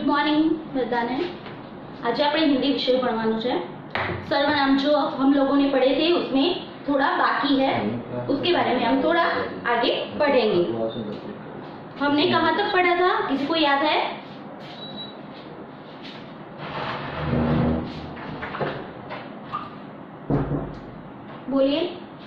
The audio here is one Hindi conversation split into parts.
ગુડ મોર્નિંગ બધાને। आज આપણે हिंदी विषय ભણવાનું છે। सर्वनाम जो हम लोगों ने पढ़े थे उसमें थोड़ा बाकी है, उसके बारे में हम थोड़ा आगे पढ़ेंगे। हमने कहाँ तक पढ़ा था, किसी को याद है? बोलिए।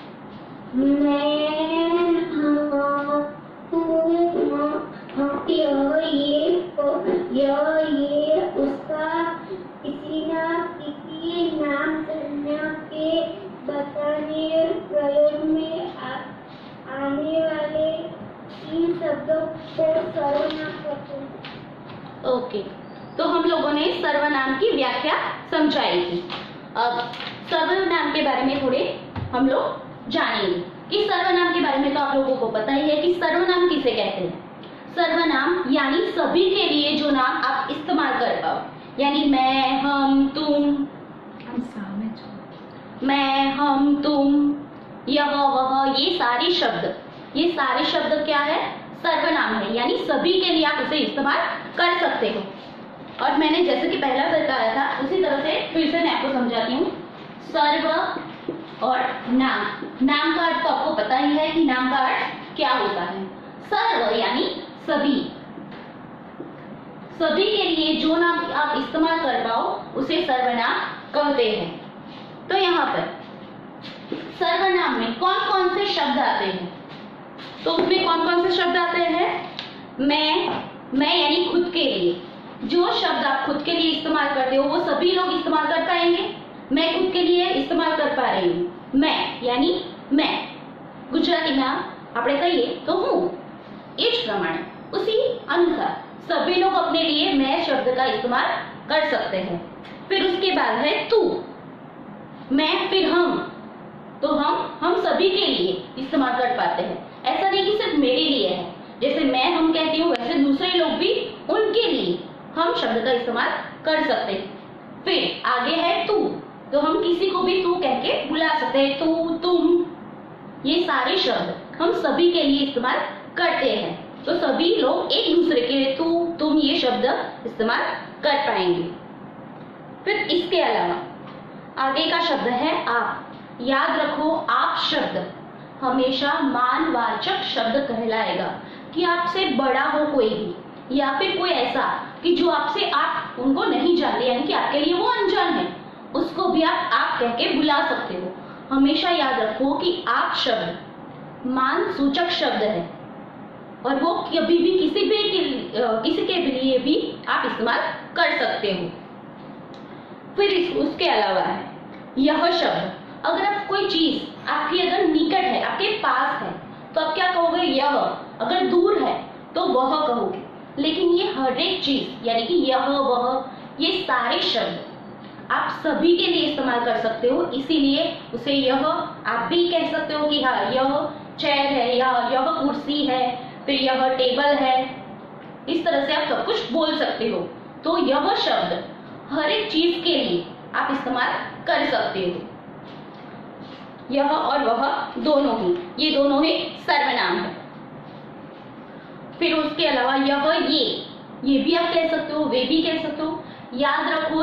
ये उसका किसी न किसी नाम संज्ञा के बताने प्रयोग में आने वाले इन शब्दों को सर्वनाम कहते हैं। ओके, तो हम लोगों ने सर्वनाम की व्याख्या समझाई थी। अब सर्वनाम के बारे में थोड़े हम लोग जानेंगे कि सर्वनाम के बारे में तो आप लोगों को पता ही है कि सर्वनाम किसे कहते हैं। सर्वनाम यानी सभी के लिए जो नाम आप इस्तेमाल कर पाओ, यानी मैं, हम, तुम, मैं, हम, तुम, यह, वह, ये सारे शब्द क्या है? सर्वनाम है, यानी सभी के लिए आप उसे इस्तेमाल कर सकते हो। और मैंने जैसे कि पहला बताया था उसी तरह से फिर से मैं आपको समझाती हूँ। सर्व और नाम, नाम का अर्थ तो आपको पता ही है कि नाम का अर्थ क्या होता है। सर्व यानी सभी के लिए जो नाम आप इस्तेमाल कर पाओ उसे सर्वनाम कहते हैं। तो यहाँ पर सर्वनाम में कौन कौन से शब्द आते हैं? तो उसमें कौन कौन से शब्द आते हैं? मैं यानी खुद के लिए, जो शब्द आप खुद के लिए इस्तेमाल करते हो वो सभी लोग इस्तेमाल कर पाएंगे। मैं खुद के लिए इस्तेमाल कर पा रही हूँ, मैं यानी मैं, गुजराती में આપણે કહીએ તો હું, इस प्रमाण उसी अनुसार सभी लोग अपने लिए मैं शब्द का इस्तेमाल कर सकते हैं। फिर उसके बाद है तू, मैं, फिर हम, तो हम सभी के लिए इस्तेमाल कर पाते हैं। ऐसा नहीं कि सिर्फ मेरे लिए है, जैसे मैं हम कहती हूँ वैसे दूसरे लोग भी उनके लिए हम शब्द का इस्तेमाल कर सकते हैं। फिर आगे है तू, तो हम किसी को भी तू कह के बुला सकते हैं, तू, तुम, ये सारे शब्द हम सभी के लिए इस्तेमाल करते हैं। तो सभी लोग एक दूसरे के लिए तू, तुम ये शब्द इस्तेमाल कर पाएंगे। फिर इसके अलावा आगे का शब्द है आप। याद रखो, आप शब्द हमेशा मानवाचक शब्द कहलाएगा कि आपसे बड़ा हो कोई भी या फिर कोई ऐसा कि जो आपसे आप उनको नहीं जानते, यानी कि आपके लिए वो अनजान है, उसको भी आप कह के बुला सकते हो। हमेशा याद रखो कि आप शब्द मान सूचक शब्द है और वो कभी भी किसी के लिए भी आप इस्तेमाल कर सकते हो। फिर उसके अलावा है यह शब्द। अगर आप कोई चीज आपकी अगर निकट है, आपके पास है, तो आप क्या कहोगे? यह। अगर दूर है तो वह कहोगे। लेकिन ये हर एक चीज यानी कि यह, वह, ये सारे शब्द आप सभी के लिए इस्तेमाल कर सकते हो, इसीलिए उसे यह आप भी कह सकते हो कि हाँ यह चेयर है, यह कुर्सी है, फिर यह टेबल है। इस तरह से आप सब कुछ बोल सकते हो। तो यह शब्द हर एक चीज के लिए आप इस्तेमाल कर सकते हो। यह और वह दोनों ही, ये दोनों ही सर्वनाम है। फिर उसके अलावा यह, ये भी आप कह सकते हो, वे भी कह सकते हो। याद रखो,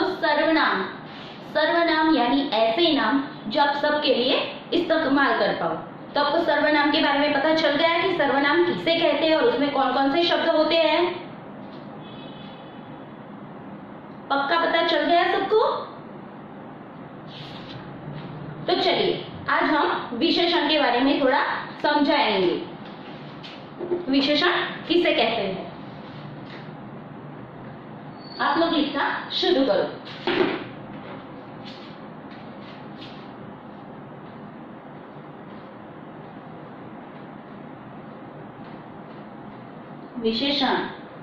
सर्वनाम यानी ऐसे नाम जो आप सबके लिए इस्तेमाल कर पाओ। तो आपको सर्वनाम के बारे में पता चल गया कि सर्वनाम किसे कहते हैं और उसमें कौन कौन से शब्द होते हैं। पक्का पता चल गया सबको? तो चलिए आज हम विशेषण के बारे में थोड़ा समझाएंगे। विशेषण किसे कहते हैं? आप लोग लिखना शुरू करो। विशेषण।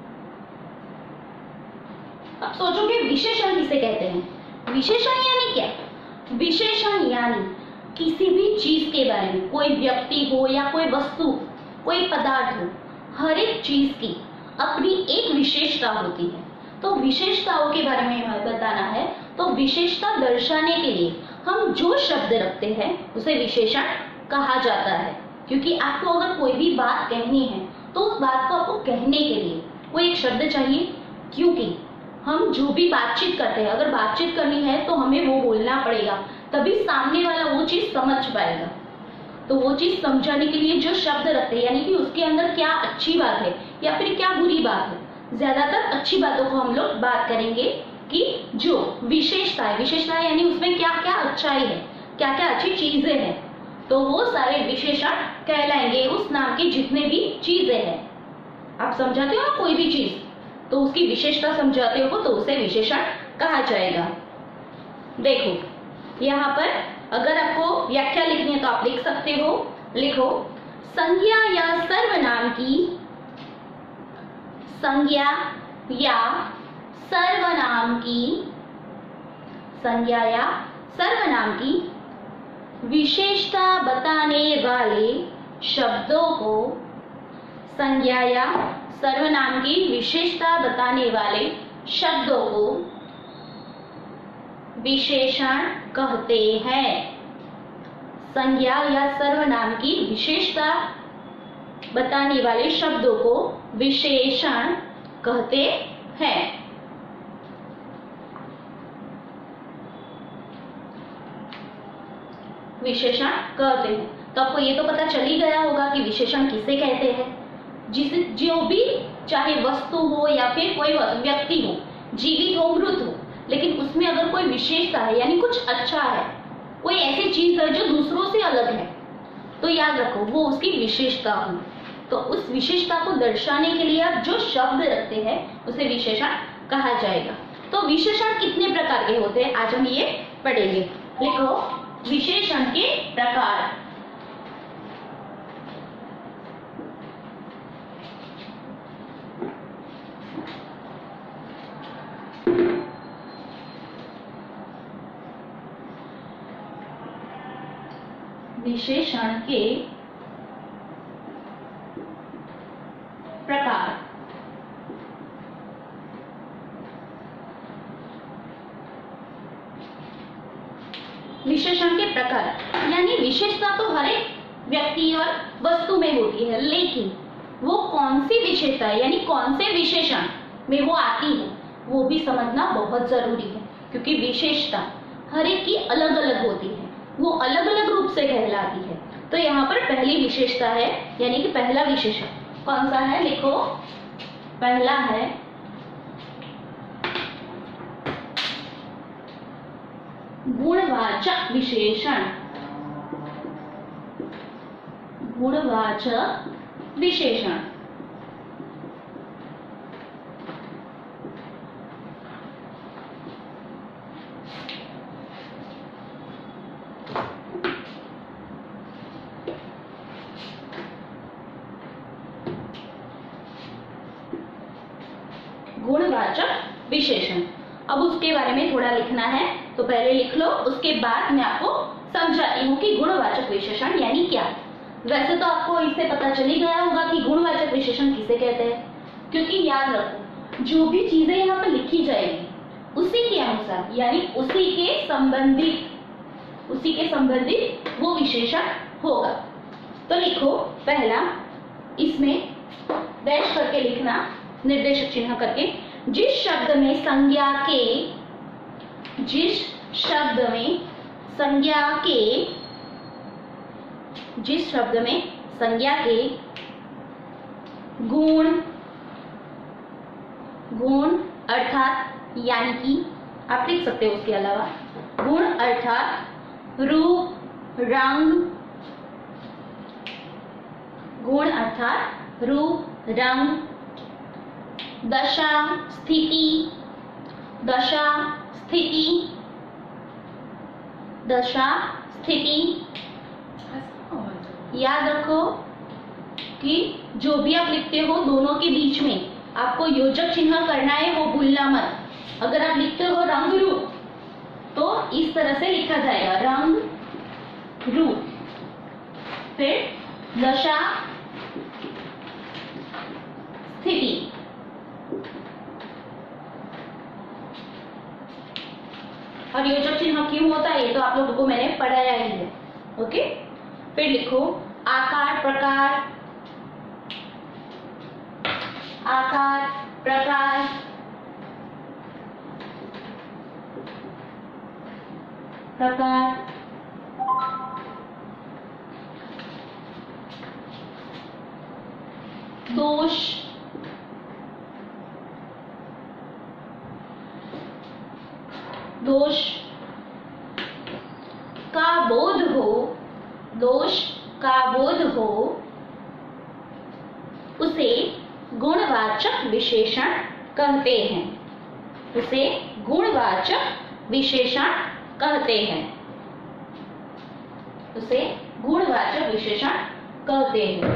अब सोचोगे विशेषण किसे कहते हैं? विशेषण यानी क्या? विशेषण यानी किसी भी चीज के बारे में, कोई व्यक्ति हो या कोई वस्तु, कोई पदार्थ हो, हर एक चीज की अपनी एक विशेषता होती है। तो विशेषताओं के बारे में हमें बताना है, तो विशेषता दर्शाने के लिए हम जो शब्द रखते हैं उसे विशेषण कहा जाता है। क्योंकि आपको अगर कोई भी बात कहनी है तो उस बात को आपको कहने के लिए कोई एक शब्द चाहिए, क्योंकि हम जो भी बातचीत करते हैं, अगर बातचीत करनी है तो हमें वो बोलना पड़ेगा, तभी सामने वाला वो चीज समझ पाएगा। तो वो चीज समझाने के लिए जो शब्द रखते हैं, यानी कि उसके अंदर क्या अच्छी बात है या फिर क्या बुरी बात है, ज्यादातर अच्छी बातों को हम लोग बात करेंगे कि जो विशेषता है यानी उसमें क्या क्या अच्छाई है, क्या क्या अच्छी चीजें हैं, तो वो सारे विशेषण कहलाएंगे उस नाम की जितने भी चीजें हैं। आप समझाते हो ना कोई भी चीज, तो उसकी विशेषता समझाते हो तो उसे विशेषण कहा जाएगा। देखो यहाँ पर अगर आपको व्याख्या लिखनी है तो आप लिख सकते हो। लिखो, संज्ञा या सर्वनाम की, संज्ञा या सर्वनाम की, संज्ञा या सर्वनाम की विशेषता बताने वाले शब्दों को, संज्ञा या सर्वनाम की विशेषता बताने वाले शब्दों को विशेषण कहते हैं। संज्ञा या सर्वनाम की विशेषता बताने वाले शब्दों को विशेषण कहते हैं। विशेषण कहते हैं। तो आपको ये तो पता चल ही गया होगा कि विशेषण किसे कहते हैं। जिसे जो भी चाहे वस्तु हो या फिर कोई व्यक्ति हो, जीवित हो मृत हो, लेकिन उसमें अगर कोई विशेषता है यानी कुछ अच्छा है, कोई ऐसी चीज है जो दूसरों से अलग है, तो याद रखो वो उसकी विशेषता हो। तो उस विशेषता को दर्शाने के लिए आप जो शब्द रखते हैं उसे विशेषण कहा जाएगा। तो विशेषण कितने प्रकार के होते हैं आज हम ये पढ़ेंगे। लिखो, विशेषण के प्रकार। विशेषण के प्रकार। विशेषण के प्रकार यानी विशेषता तो हर एक व्यक्ति और वस्तु में होती है, लेकिन वो कौन सी विशेषता है यानी कौन से विशेषण में वो आती है वो भी समझना बहुत जरूरी है, क्योंकि विशेषता हर एक की अलग अलग होती है, वो अलग अलग रूप से कहलाती है। तो यहाँ पर पहली विशेषता है यानी कि पहला विशेषण कौन सा है। लिखो, पहला है गुणवाचक विशेषण। गुणवाचक विशेषण गुणवाचक विशेषण। अब उसके बारे में थोड़ा लिखना है तो पहले लिख लो, उसके बाद मैं आपको समझाती हूँ कि गुणवाचक विशेषण यानी क्या। वैसे तो आपको इससे पता चल ही गया होगा कि गुणवाचक विशेषण किसे कहते हैं, क्योंकि याद रखो जो भी चीजें यहाँ पर लिखी जाएगी उसी के अनुसार यानी उसी के संबंधित वो विशेषण होगा। तो लिखो, पहला, इसमें डैश करके लिखना, निर्देशक चिन्ह करके, जिस शब्द में संज्ञा के गुण अर्थात यानी कि आप लिख सकते हो उसके अलावा गुण अर्थात रूप, रंग, गुण अर्थात रूप, रंग, दशा, स्थिति, याद रखो कि जो भी आप लिखते हो दोनों के बीच में आपको योजक चिन्ह करना है, वो भूलना मत। अगर आप लिखते हो रंग रूप तो इस तरह से लिखा जाएगा, रंग रूप, फिर दशा, स्थिति। और योजक चिन्ह क्यों होता है ये तो आप लोगों को मैंने पढ़ाया ही है। ओके, फिर लिखो आकार, प्रकार, प्रकार, दोष, दोष का बोध हो, दोष का बोध हो, उसे गुणवाचक विशेषण कहते हैं, उसे गुणवाचक विशेषण कहते हैं, उसे गुणवाचक विशेषण कहते हैं।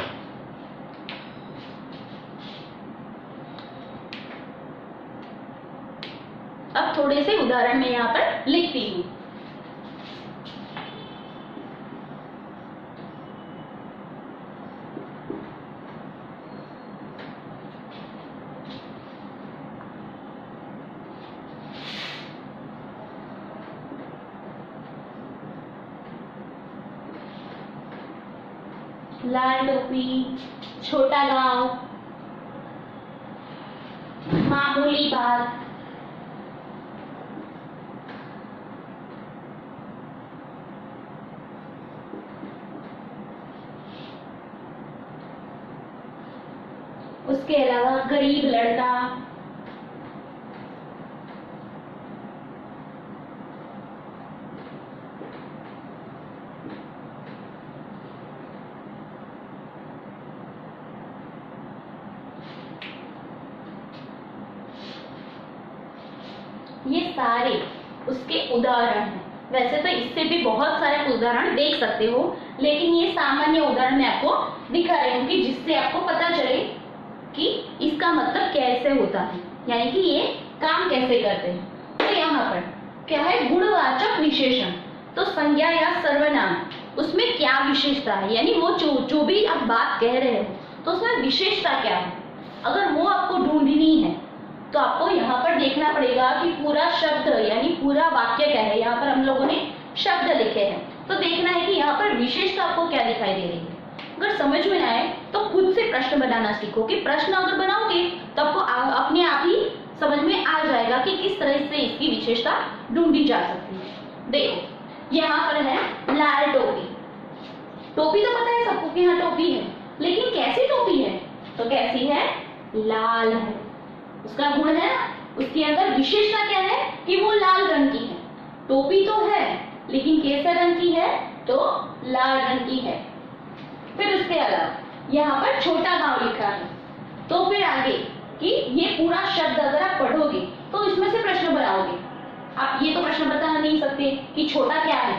अब थोड़े से उदाहरण मैं यहाँ पर लिखती हूँ। लाल टोपी, छोटा गांव, मामूली बात, उसके अलावा गरीब लड़का, ये सारे उसके उदाहरण हैं। वैसे तो इससे भी बहुत सारे उदाहरण देख सकते हो, लेकिन ये सामान्य उदाहरण मैं आपको दिखा रही हूँ कि जिससे आपको पता चले कि इसका मतलब कैसे होता है, यानी कि ये काम कैसे करते हैं। तो यहाँ पर क्या है, गुणवाचक विशेषण। तो संज्ञा या सर्वनाम, उसमें क्या विशेषता है, यानी वो जो भी आप बात कह रहे हो तो उसमें विशेषता क्या है। अगर वो आपको ढूंढनी है तो आपको यहाँ पर देखना पड़ेगा कि पूरा शब्द यानी पूरा वाक्य क्या है। यहाँ पर हम लोगों ने शब्द लिखे हैं, तो देखना है कि यहाँ पर विशेषता आपको क्या दिखाई दे रही है। अगर समझ में ना आए तो खुद से प्रश्न बनाना सीखो, कि प्रश्न अगर बनाओगे तो आपको अपने आप ही समझ में आ जाएगा कि किस तरह से इसकी विशेषता ढूंढी जा सकती है। देखो यहाँ पर है लाल टोपी। टोपी तो पता है सबको कि हाँ टोपी है, लेकिन कैसी टोपी है, तो कैसी है, लाल है। उसका गुण है, उसके अंदर विशेषता क्या है कि वो लाल रंग की है। टोपी तो है लेकिन कैसे रंग की है, तो लाल रंग की है। फिर उसके अलावा यहाँ पर छोटा गांव लिखा है। तो फिर आगे कि ये पूरा शब्द अगर आप पढ़ोगे तो इसमें से प्रश्न बनाओगे। आप ये तो प्रश्न बता नहीं सकते कि छोटा क्या है,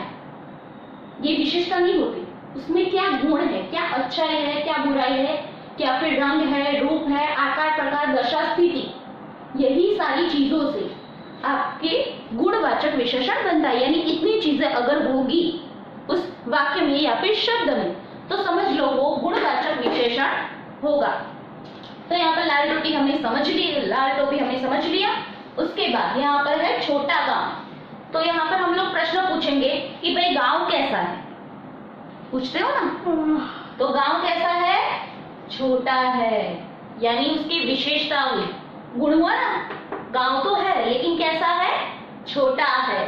ये विशेषता नहीं होती। उसमें क्या गुण है, क्या अच्छाई है, क्या बुराई है, क्या फिर रंग है, रूप है, आकार, प्रकार, दशा, स्थिति, यही सारी चीजों से आपके गुणवाचक विशेषण बनता है। यानी इतनी चीजें अगर होगी उस वाक्य में या फिर शब्द में तो समझ लो वो गुणवाचक विशेषण होगा। तो यहाँ पर लाल टोपी हमने समझ ली, लाल टोपी हमने समझ लिया। उसके बाद यहाँ पर है छोटा गांव। तो यहाँ पर हम लोग प्रश्न पूछेंगे कि भाई गांव कैसा है, पूछते हो ना। तो गांव कैसा है, छोटा है, यानी उसकी विशेषता हुई, गुण हुआ ना। गांव तो है लेकिन कैसा है, छोटा है।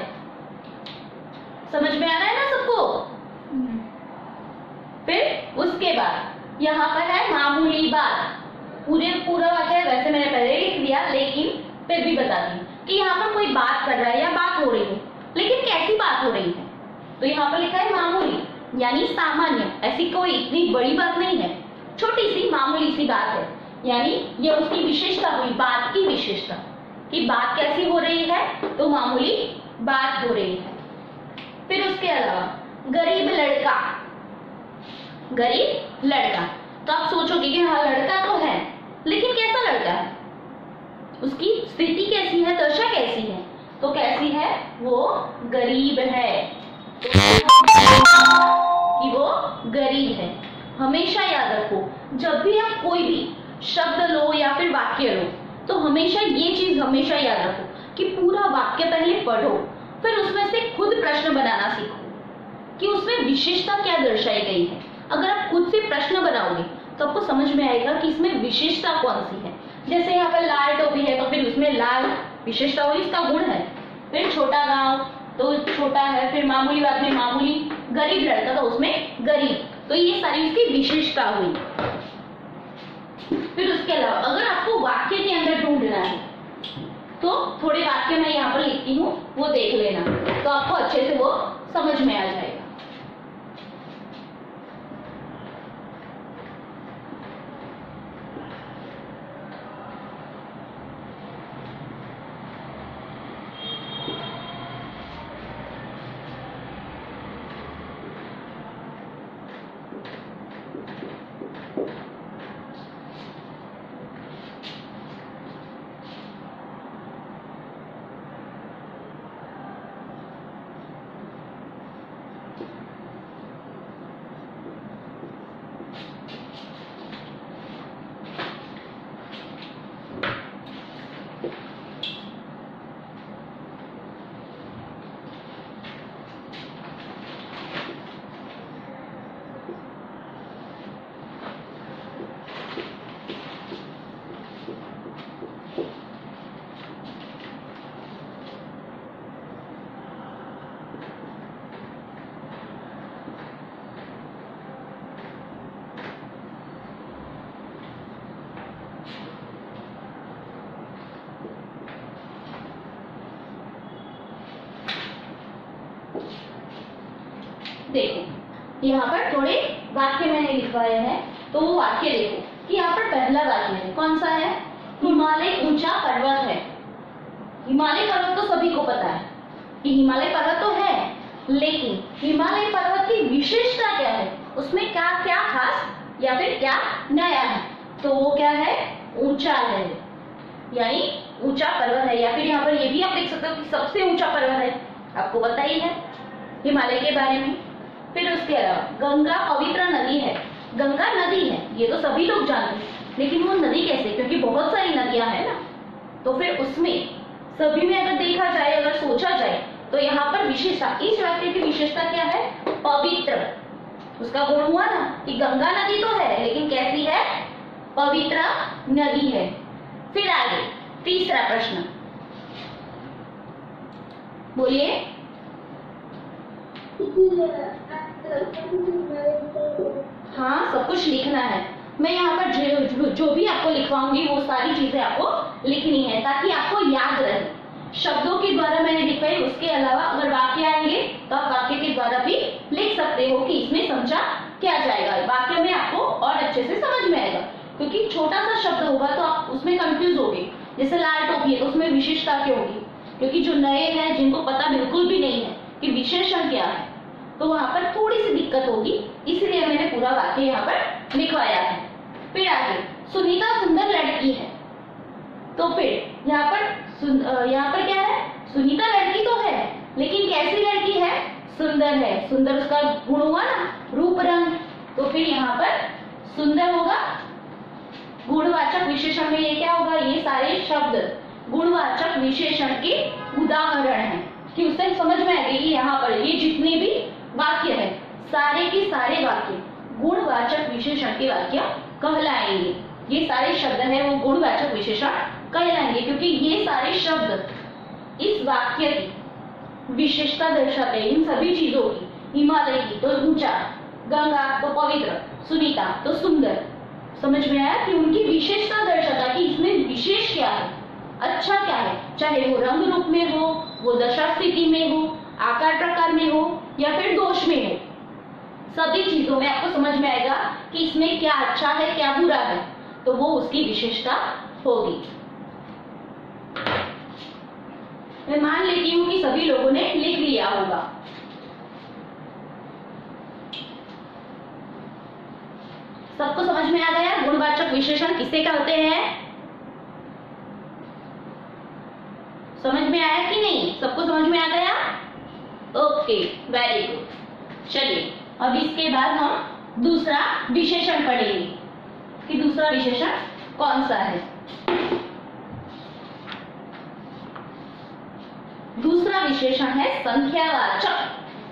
समझ में आ रहा है ना सबको। फिर उसके बाद यहाँ पर है मामूली बात। पूरा वाक्य वैसे मैंने पहले लिख दिया, लेकिन फिर भी बता दी कि यहाँ पर कोई बात कर रहा है या बात हो रही है, लेकिन कैसी बात हो रही है। तो यहाँ पर लिखा है मामूली, यानी सामान्य, ऐसी कोई इतनी बड़ी बात नहीं है, छोटी सी मामूली सी बात है। यानी ये उसकी विशेषता हुई, बात की विशेषता, कि बात कैसी हो रही है, तो मामूली बात हो रही है। फिर उसके अलावा गरीब लड़का, गरीब लड़का। तो आप सोचोगे कि हाँ लड़का तो है, लेकिन कैसा लड़का है, उसकी स्थिति कैसी है, दशा कैसी है, तो कैसी है, वो गरीब है। कि वो गरीब है। हमेशा याद रखो, जब भी आप कोई भी शब्द लो या फिर वाक्य लो तो हमेशा ये चीज हमेशा याद रखो कि पूरा वाक्य पहले पढ़ो, फिर उसमें से खुद प्रश्न बनाना सीखो कि उसमें विशेषता क्या दर्शाई गई है। अगर आप खुद से प्रश्न बनाओगे तो आपको समझ में आएगा कि इसमें विशेषता कौन सी है। जैसे यहाँ पर लाल टोपी है तो फिर उसमें लाल विशेषता हुई, इसका गुण है। फिर छोटा गांव, तो छोटा है, फिर मामूली बात में मामूली, गरीब लड़का तो उसमें गरीब। तो ये सारी उसकी विशेषता हुई। फिर उसके अलावा अगर आपको वाक्य के अंदर ढूंढना है तो थोड़े वाक्य मैं यहाँ पर लिखती हूँ, वो देख लेना, तो आपको अच्छे से वो समझ में आ जाएगा। देखो यहाँ पर थोड़े वाक्य मैंने लिखवाए हैं, तो वो वाक्य देखो कि यहाँ पर पहला वाक्य है, कौन सा है? हिमालय ऊंचा पर्वत है। हिमालय पर्वत तो सभी को पता है कि हिमालय पर्वत तो है, लेकिन हिमालय पर्वत की विशेषता क्या है, उसमें क्या क्या खास या फिर क्या नया है? तो वो क्या है? ऊंचा है, यानी ऊंचा पर्वत है। या फिर यहाँ पर ये भी आप देख सकते हो कि सबसे ऊंचा पर्वत है, आपको पता ही है हिमालय के बारे में। फिर उसके अलावा गंगा पवित्र नदी है। गंगा नदी है, ये तो सभी लोग जानते हैं, लेकिन वो नदी कैसे? क्योंकि बहुत सारी नदियां हैं ना, तो फिर उसमें सभी में अगर देखा जाए, अगर सोचा जाए, तो यहाँ पर विशेषता, इस वाक्य की विशेषता क्या है? पवित्र। उसका गुण हुआ ना कि गंगा नदी तो है, लेकिन कैसी है? पवित्र नदी है। फिर आगे तीसरा प्रश्न बोलिए। हाँ, सब कुछ लिखना है। मैं यहाँ पर जो भी आपको लिखवाऊंगी वो सारी चीजें आपको लिखनी है, ताकि आपको याद रहे। शब्दों के द्वारा मैंने लिखवाई, उसके अलावा अगर वाक्य आएंगे तो आप वाक्य के द्वारा भी लिख सकते हो कि इसमें समझा क्या जाएगा। वाक्य में आपको और अच्छे से समझ में आएगा, क्योंकि छोटा सा शब्द होगा तो आप उसमें कंफ्यूज होगे। जैसे लाल टोपी है, तो उसमें विशेषता क्या होगी? क्योंकि जो नए हैं, जिनको पता बिल्कुल भी नहीं है कि विशेषण क्या है, तो वहां पर थोड़ी सी दिक्कत होगी, इसलिए मैंने पूरा वाक्य यहाँ पर लिखवाया है। फिर आगे सुनीता सुंदर लड़की है, तो फिर यहाँ पर क्या है? सुनीता लड़की तो है, लेकिन कैसी लड़की है? सुंदर है। सुंदर उसका गुण हुआ ना, रूप रंग, तो फिर यहाँ पर सुंदर होगा। गुणवाचक विशेषण में ये क्या होगा? ये सारे शब्द गुणवाचक विशेषण के उदाहरण हैं, कि उससे समझ में आएगा कि यहाँ पर ये जितने भी वाक्य है, सारे के सारे वाक्य गुणवाचक विशेषण के वाक्य कहलाएंगे। ये सारे शब्द हैं वो गुणवाचक विशेषण कहलाएंगे, क्योंकि ये सारे शब्द इस वाक्य की विशेषता दर्शाते हैं। इन सभी चीजों की, हिमालय की तो ऊंचा, गंगा तो पवित्र, सुनीता तो सुंदर। समझ में आया कि उनकी विशेषता दर्शाता कि इसमें विशेष क्या है, अच्छा क्या है, चाहे वो रंग रूप में हो, वो दशा स्थिति में हो, आकार प्रकार में हो, या फिर दोष में हो। सभी चीजों में आपको समझ में आएगा कि इसमें क्या अच्छा है, क्या बुरा है, तो वो उसकी विशेषता होगी। मैं मान लेती हूं कि सभी लोगों ने लिख लिया होगा। सबको समझ में आ गया गुणवाचक विशेषण किसे कहते हैं? समझ में आया कि नहीं? सबको समझ में आ गया? Okay, very good. चलिए अब इसके बाद हम दूसरा विशेषण पढ़ेंगे कि दूसरा विशेषण कौन सा है। दूसरा विशेषण है संख्यावाचक।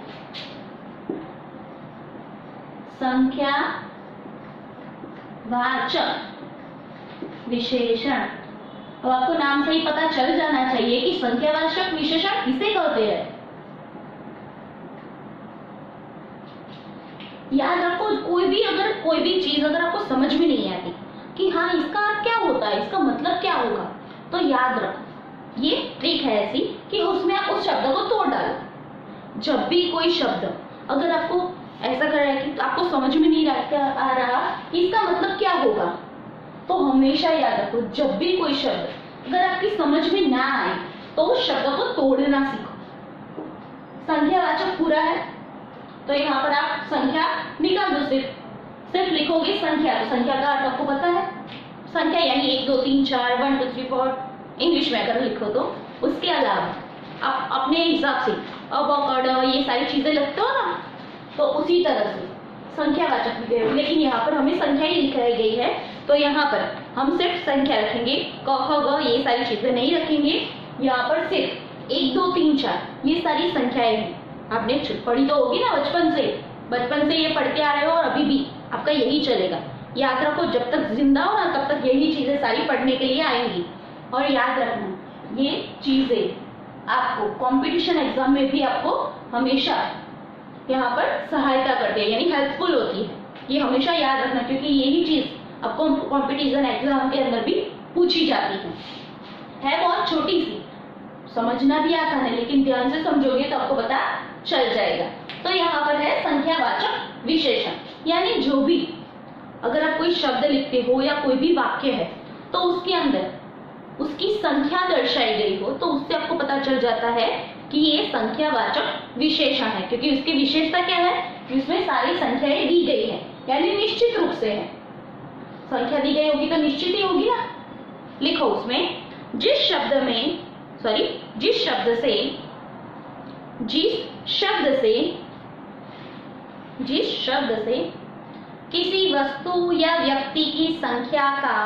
संख्यावाचक विशेषण। अब आपको नाम से ही पता चल जाना चाहिए कि संख्यावाचक विशेषण किसे कहते हैं। याद रखो, कोई भी चीज अगर आपको समझ में नहीं आती कि हाँ इसका क्या होता है, इसका मतलब क्या होगा, तो याद रखो ये ट्रिक है ऐसी कि उसमें आप उस शब्द को तोड़ डालो। जब भी कोई शब्द अगर आपको ऐसा कर रहा है कि आपको समझ में नहीं आ रहा कि इसका मतलब क्या होगा, तो हमेशा याद रखो जब भी कोई शब्द अगर आपकी समझ में ना आए तो उस शब्द को तोड़ना सीखो। संख्यावाचक पूरा है तो यहाँ पर आप संख्या निकाल दो, सिर्फ लिखोगे संख्या, तो संख्या का अर्थ आपको पता है, संख्या यानी 1 2 3 4 1 2 3 4 इंग्लिश में अगर लिखो तो। उसके अलावा आप अपने हिसाब से अब ये सारी चीजें लिखते हो ना, तो उसी तरह से संख्यावाचक भी गए, लेकिन यहाँ पर हमें संख्या ही लिखाई गई है तो यहाँ पर हम सिर्फ संख्या रखेंगे, क ख ग ये सारी चीजें नहीं रखेंगे। यहाँ पर सिर्फ 1 2 3 4 ये सारी संख्याएं हैं। आपने पढ़ी तो होगी ना बचपन से ये पढ़ते आ रहे हो और अभी भी आपका यही चलेगा। याद रखो जब तक जिंदा हो ना तब तक यही चीजें सारी पढ़ने के लिए आएंगी। और याद रखना ये चीजें आपको कंपटीशन एग्जाम में भी आपको हमेशा यहाँ पर सहायता करती है, यानी हेल्पफुल होती है। ये हमेशा याद रखना क्योंकि यही चीज आपको कंपटीशन एग्जाम के अंदर भी पूछी जाती है बहुत छोटी सी, समझना भी आसान है लेकिन ध्यान से समझोगे तो आपको पता चल जाएगा। तो यहाँ पर है संख्यावाचक विशेषण, यानी जो भी अगर आप कोई शब्द लिखते हो या कोई भी वाक्य है तो उसके अंदर उसकी संख्या दर्शाई गई हो तो उससे आपको पता चल जाता है कि ये संख्यावाचक विशेषण है, क्योंकि उसकी विशेषता क्या है, इसमें सारी संख्याएं दी गई है, यानी निश्चित रूप से है। संख्या दी गई होगी तो निश्चित ही होगी ना। लिखो उसमें जिस शब्द से किसी वस्तु या व्यक्ति की संख्या का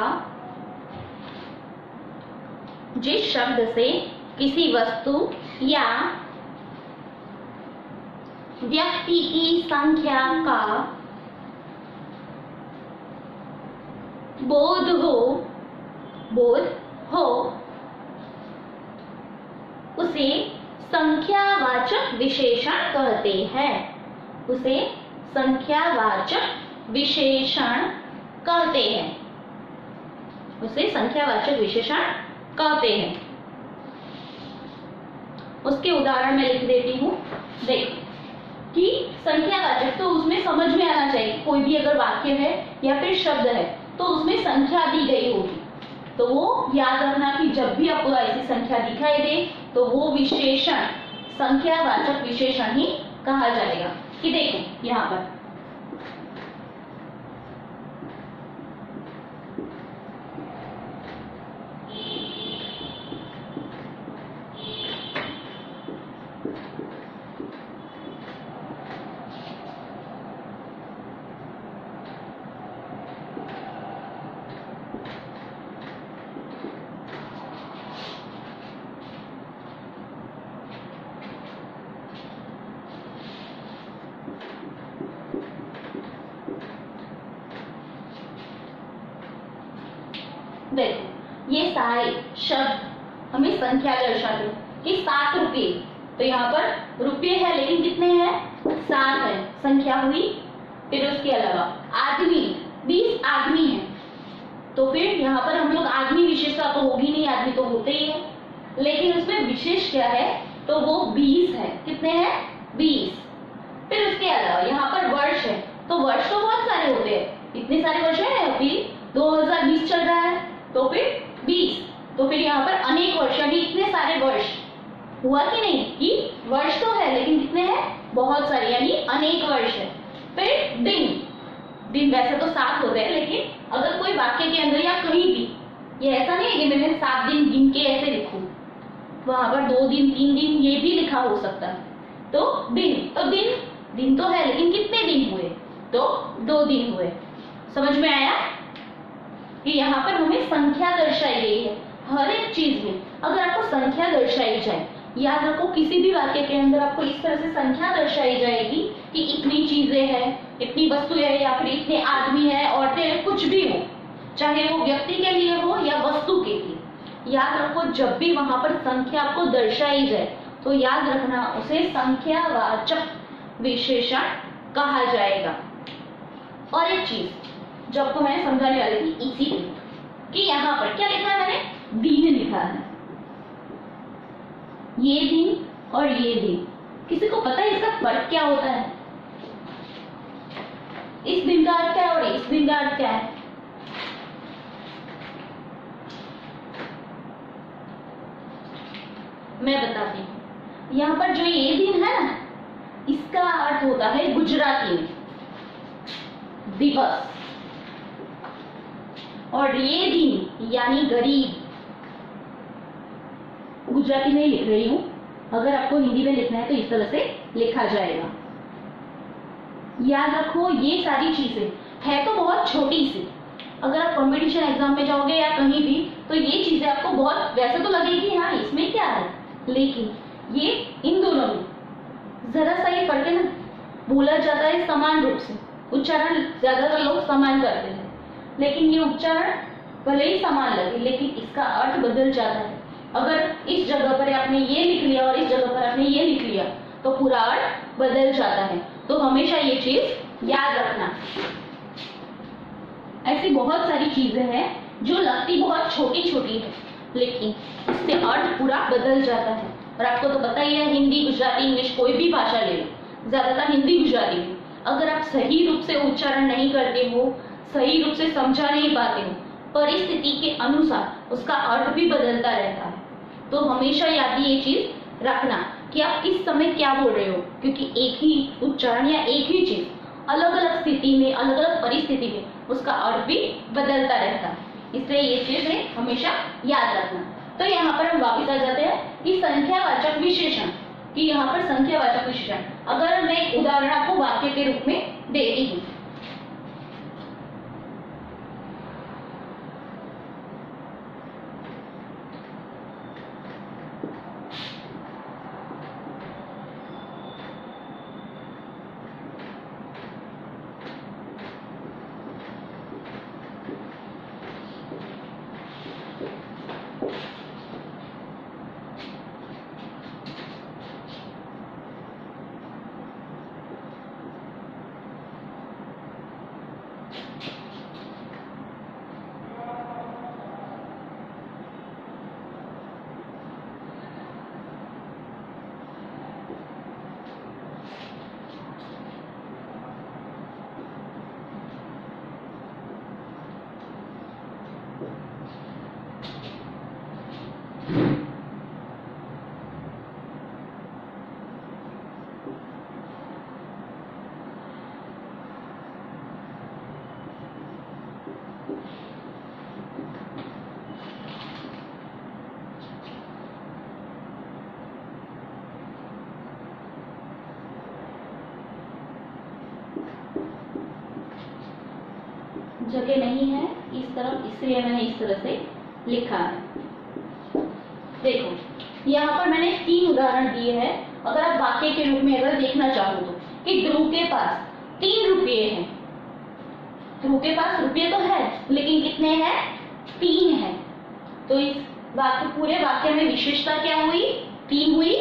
बोध हो उसे संख्यावाचक विशेषण कहते हैं। उसके उदाहरण में लिख देती हूँ। देखो कि संख्यावाचक तो उसमें समझ में आना चाहिए, कोई भी अगर वाक्य है या फिर शब्द है तो उसमें संख्या दी गई होगी, तो वो याद रखना कि जब भी आपको ऐसी संख्या दिखाई दे तो वो विशेषण संख्यावाचक विशेषण ही कहा जाएगा। कि देखो यहाँ पर देखो ये सारे शब्द हमें संख्या दर्शाते हैं कि 7 रुपये, तो यहाँ पर रुपये है लेकिन कितने हैं, 7 है, संख्या हुई। फिर उसके अलावा आदमी 20 आदमी है, तो फिर यहाँ पर हम लोग आदमी विशेषता तो होगी नहीं, आदमी तो होते ही है, लेकिन उसमें विशेष क्या है तो वो 20 है। कितने हैं, 20। फिर उसके अलावा यहाँ पर वर्ष है, तो वर्ष तो बहुत सारे होते हैं, इतने सारे वर्ष है, अभी 2020 चल रहा है तो फिर 20, तो फिर यहाँ पर अनेक वर्ष यानी इतने सारे वर्ष हुआ कि नहीं, कि वर्ष तो है लेकिन कितने हैं, बहुत सारे, यानी अनेक वर्ष है। फिर दिन वैसे तो 7 होते हैं, लेकिन अगर कोई वाक्य के अंदर या कहीं भी, ये ऐसा नहीं है कि मैंने 7 दिन गिन के ऐसे लिखूं, वहां पर 2 दिन 3 दिन ये भी लिखा हो सकता है। तो दिन तो है लेकिन कितने दिन हुए, तो 2 दिन हुए। समझ में आया कि यहाँ पर हमें संख्या दर्शाई गई है। हर एक चीज में अगर आपको संख्या दर्शाई जाए, याद रखो किसी भी वाक्य के अंदर आपको इस तरह से संख्या दर्शाई जाएगी कि इतनी चीजें हैं, इतनी वस्तुएं है, या फिर इतने आदमी है, औरतें, कुछ भी हो, चाहे वो व्यक्ति के लिए हो या वस्तु के लिए। याद रखो जब भी वहां पर संख्या आपको दर्शाई जाए तो याद रखना उसे संख्यावाचक विशेषण कहा जाएगा। और एक चीज जो आपको मैंने समझाने वाली थी इसी पे, कि यहाँ पर क्या लिखा है मैंने, दिन लिखा है, ये दिन और ये दिन। किसी को पता है इसका फर्क क्या होता है? इस दिन का अर्थ क्या है और इस दिन का अर्थ क्या है? मैं बताती हूँ। यहाँ पर जो ये दिन है ना, इसका अर्थ होता है गुजराती में दिवस, और ये दिन यानी गरीब। गुजराती में लिख रही हूं, अगर आपको हिंदी में लिखना है तो इस तरह से लिखा जाएगा। याद रखो ये सारी चीजें है तो बहुत छोटी सी, अगर आप कंपटीशन एग्जाम में जाओगे या कहीं भी तो ये चीजें आपको बहुत वैसे तो लगेगी हाँ इसमें क्या है, लेकिन ये इन दोनों में जरा सा ये फर्क है ना। बोला जाता है समान रूप से, उच्चारण ज्यादातर लोग समान करते हैं, लेकिन ये उच्चारण भले ही समान लगे लेकिन इसका अर्थ बदल जाता है। अगर इस जगह पर आपने ये लिख लिया और इस जगह पर आपने ये लिख लिया तो पूरा अर्थ बदल जाता है। तो हमेशा ये चीज याद रखना। ऐसी बहुत सारी चीजें हैं जो लगती बहुत छोटी छोटी है लेकिन इससे अर्थ पूरा बदल जाता है। और आपको तो पता ही है, हिंदी गुजराती इंग्लिश कोई भी भाषा ले लो, ज्यादातर हिंदी गुजराती में अगर आप सही रूप से उच्चारण नहीं करते हो, सही रूप से समझा नहीं पाते हो, परिस्थिति के अनुसार उसका अर्थ भी बदलता रहता है। तो हमेशा याद ये चीज रखना कि आप इस समय क्या बोल रहे हो, क्योंकि एक ही उच्चारण या एक ही चीज अलग अलग स्थिति में, अलग अलग परिस्थिति में उसका अर्थ भी बदलता रहता है। इसलिए ये चीजें हमेशा याद रखना। तो यहाँ पर हम वापस आ जाते हैं कि संख्यावाचक विशेषण, कि यहाँ पर संख्यावाचक विशेषण। अगर मैं एक उदाहरण आपको वाक्य के रूप में देती हूँ, जगह नहीं है इस तरफ, इसलिए मैंने इस तरह से लिखा है। देखो यहाँ पर मैंने 3 उदाहरण दिए हैं। अगर आप वाक्य के रूप में अगर देखना चाहो तो, कि ध्रुव के पास 3 रुपये हैं। ध्रुव के पास रुपये तो है लेकिन कितने हैं, 3 है। तो इस वाक्य, पूरे वाक्य में विशेषता क्या हुई, 3 हुई,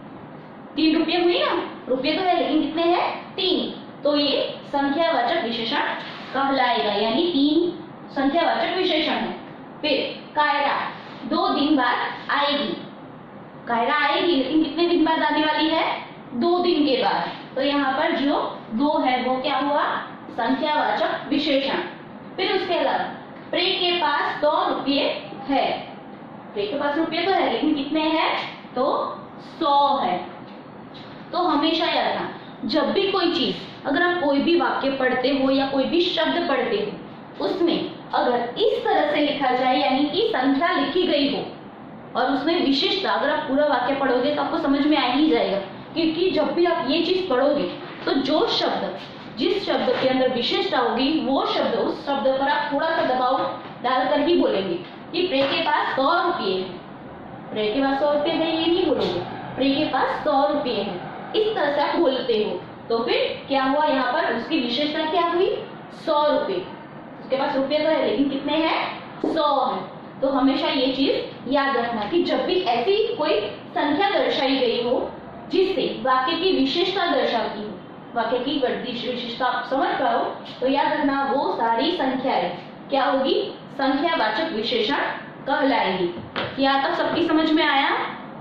3 रुपये हुई ना। रुपये तो है लेकिन कितने हैं, 3। तो ये संख्यावाचक विशेषण कहलाएगा, यानी 3 संख्यावाचक विशेषण है। फिर कायरा 2 दिन बाद आएगी। कायरा आएगी लेकिन कितने दिन बाद आने वाली है, 2 दिन के बाद। तो यहाँ पर जो 2 है वो क्या हुआ, संख्यावाचक विशेषण। फिर उसके अलावा प्रे के पास 100 रुपये है। प्रे के पास रुपये तो है लेकिन कितने हैं, तो 100 है। तो हमेशा याद रखना, जब भी कोई चीज, अगर आप कोई भी वाक्य पढ़ते हो या कोई भी शब्द पढ़ते हो, उसमें अगर इस तरह से लिखा जाए यानी कि संख्या लिखी गई हो और उसमें विशेषता, अगर आप पूरा वाक्य पढ़ोगे तो आपको समझ में आ ही जाएगा। क्योंकि जब भी आप ये चीज पढ़ोगे तो जो शब्द, जिस शब्द के अंदर विशेषता होगी वो शब्द, उस शब्द पर आप थोड़ा सा दबाव डालकर ही बोलेंगे कि प्रे के पास 100 रुपये है। प्रे के पास 100 रुपये है ये नहीं बोलोगे, प्रे के पास 100 रुपये है, इस तरह से आप बोलते हो। तो फिर क्या हुआ, यहाँ पर उसकी विशेषता क्या हुई, 100 रुपये। उसके पास रुपये तो है लेकिन कितने हैं, 100 है। तो हमेशा ये चीज याद रखना कि जब भी ऐसी कोई संख्या दर्शाई गई हो जिससे वाक्य की विशेषता दर्शाती हो, वाक्य की विशेषता आप समझ पाओ तो याद रखना वो सारी संख्याएं क्या होगी, संख्यावाचक विशेषण कहलाएंगी। यहाँ तक सबकी समझ में आया?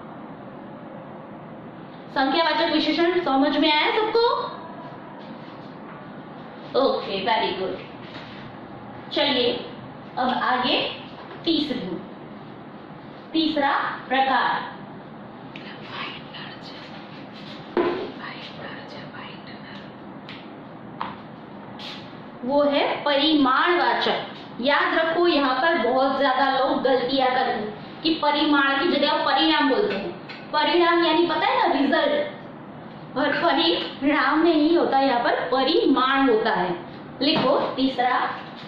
संख्यावाचक विशेषण समझ में आया सबको? Okay, very good. चलिए अब आगे तीसरा प्रकार, वो है परिमाणवाचक। याद रखो यहाँ पर बहुत ज्यादा लोग गलतियां करते हैं कि परिमाण की जगह परिणाम बोलते हैं। परिणाम यानी पता है ना, रिजल्ट, और परिणाम नहीं होता, यहाँ पर परिमाण होता है। लिखो तीसरा,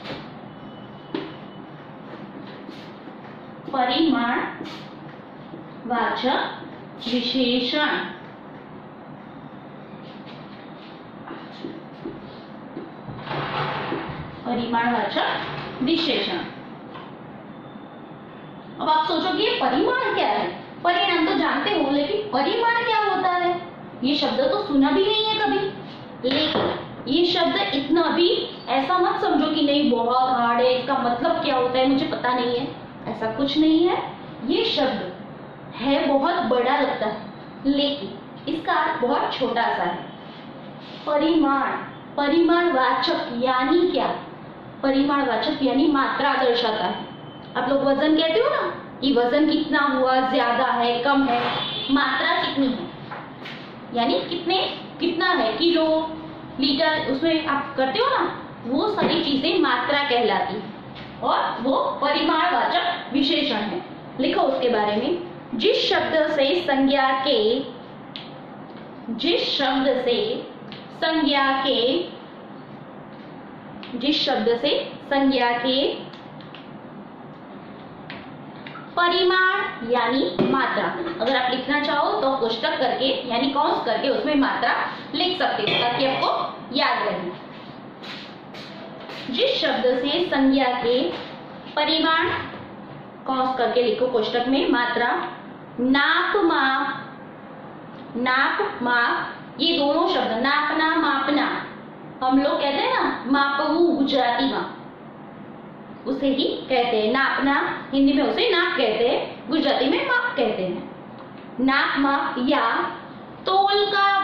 परिमाणवाचक विशेषण। परिमाणवाचक विशेषण। अब आप सोचो कि ये परिमाण क्या है? परिणाम तो जानते हो, लेकिन परिमाण क्या होता है? ये शब्द तो सुना भी नहीं है कभी। लेकिन ये शब्द इतना भी ऐसा मत समझो कि नहीं बहुत हार्ड है, इसका मतलब क्या होता है मुझे पता नहीं है, ऐसा कुछ नहीं है। ये शब्द है बहुत बड़ा लगता है, लेकिन इसका अर्थ बहुत छोटा सा है। परिमाण, परिमाणवाचक यानी क्या? परिमाणवाचक यानी मात्रा दर्शाता है। आप लोग वजन कहते हो ना कि वजन कितना हुआ, ज्यादा है, कम है, मात्रा कितनी है, यानी कितना है, किलो, लीटर, उसमें आप करते हो ना, वो सारी चीजें मात्रा कहलाती है और वो परिमाणवाचक विशेषण है। लिखो उसके बारे में, जिस शब्द से संज्ञा के परिमाण यानी मात्रा, अगर आप लिखना चाहो तो कोष्टक करके यानी कौंस करके उसमें मात्रा लिख सकते हो ताकि आपको याद रहे। जिस शब्द से संज्ञा के परिमाण, कौंस करके लिखो कोष्टक में, मात्रा, नाप माप, ये दोनों शब्द नापना मापना, हम लोग कहते हैं ना मापवू गुजराती में, उसे ही कहते हैं नापना, हिंदी में उसे नाप कहते हैं, गुजराती में माप कहते हैं। नाप माप या तोल का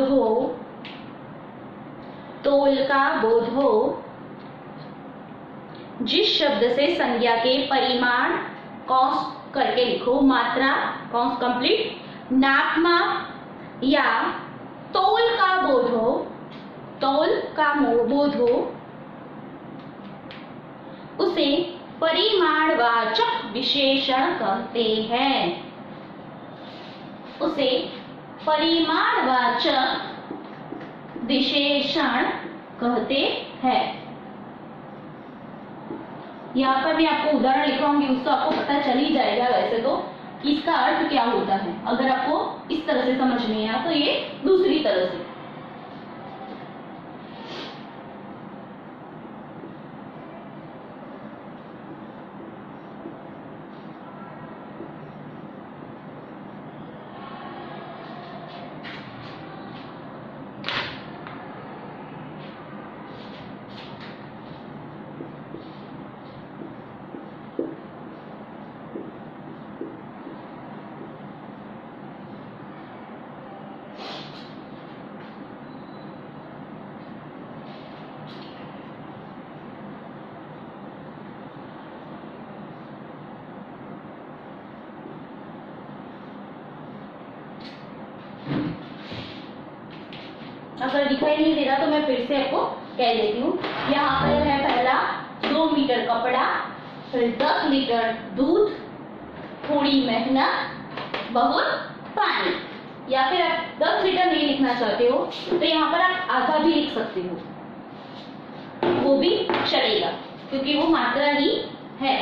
बोध हो, जिस शब्द से संज्ञा के परिमाण, कौंस करके लिखो मात्रा, कौंस कंप्लीट, नाप माप या तोल का बोध हो, उसे परिमाणवाचक विशेषण कहते हैं। उसे परिमाणवाचक विशेषण कहते हैं। यहाँ पर मैं आपको उदाहरण लिखवाऊंगी, उसको आपको पता चल ही जाएगा वैसे तो कि इसका अर्थ क्या होता है। अगर आपको इस तरह से समझ नहीं आया तो ये दूसरी तरह से। अगर दिखाई नहीं दे रहा तो मैं फिर से आपको कह देती हूँ। यहाँ पर है पहला 2 मीटर कपड़ा, फिर 10 लीटर दूध, थोड़ी मेहनत, बहुत पानी। या फिर आप 10 लीटर नहीं लिखना चाहते हो तो यहाँ पर आप आधा भी लिख सकते हो, वो भी चलेगा क्योंकि वो मात्रा ही है।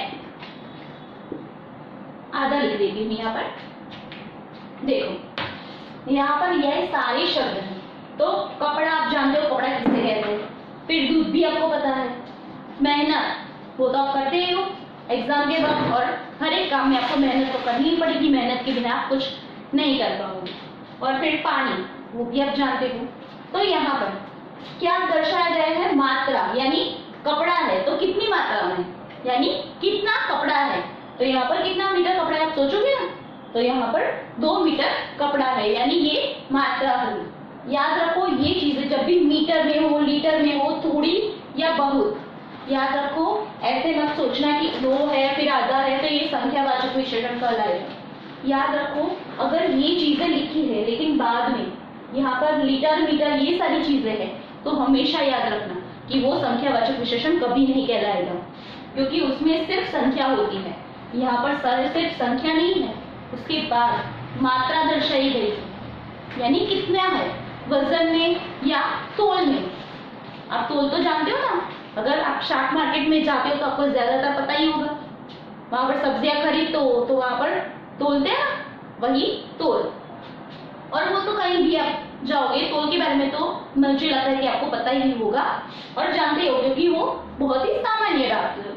आधा लिख देती हूँ यहाँ पर। देखो यहाँ पर यह सारे शब्द हैं। तो कपड़ा आप जानते हो कपड़ा किसे कहते हैं, फिर दूध भी आपको पता है, मेहनत वो तो आप करते ही हो एग्जाम के वक्त, और हर एक काम में आपको मेहनत तो करनी ही पड़ेगी, मेहनत के बिना आप कुछ नहीं कर पाओगे। और फिर पानी वो भी आप जानते हो, तो यहाँ पर क्या दर्शाया गया है? मात्रा, यानी कपड़ा है तो कितनी मात्रा में, यानी कितना कपड़ा है। तो यहाँ पर कितना मीटर कपड़ा है आप सोचोगे ना, तो यहाँ पर 2 मीटर कपड़ा है, यानी ये मात्रा होगी। याद रखो ये चीजें जब भी मीटर में हो, लीटर में हो, थोड़ी या बहुत, याद रखो। ऐसे मत सोचना कि 2 है फिर आधा है तो ये संख्यावाचक विशेषण कहलाएगा। याद रखो अगर ये चीजें लिखी है लेकिन बाद में यहाँ पर लीटर, मीटर ये सारी चीजें हैं, तो हमेशा याद रखना कि वो संख्यावाचक विशेषण कभी नहीं कहलाएगा, क्योंकि उसमें सिर्फ संख्या होती है। यहाँ पर सिर्फ संख्या नहीं है, उसके बाद मात्रा दर्शाई गई है, यानी कितना है, वजन में या तोल में। आप तोल तो जानते हो ना, अगर आप शाक मार्केट में जाते हो तो आपको ज्यादातर पता ही होगा, वहां पर सब्जियां खरीदते हो तो वहां पर तोलते हैं ना, वही तोल। और वो तो कहीं भी आप जाओगे, तोल के बारे में तो मुझे लगता है कि आपको पता ही होगा और जानते हो, क्योंकि वो बहुत ही सामान्य